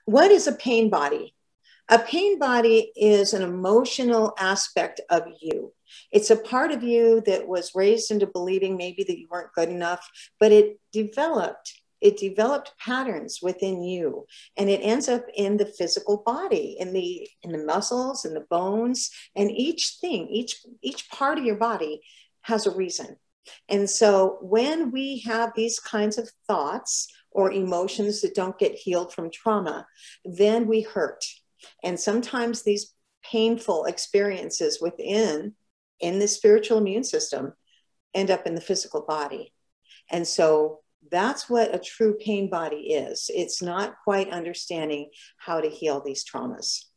What is a pain body? A pain body is an emotional aspect of you. It's a part of you that was raised into believing maybe that you weren't good enough, but it developed patterns within you, and it ends up in the physical body, in the muscles and the bones, and each part of your body has a reason. And so when we have these kinds of thoughts or emotions that don't get healed from trauma, then we hurt. And sometimes these painful experiences in the spiritual immune system end up in the physical body. And so that's what a true pain body is. It's not quite understanding how to heal these traumas.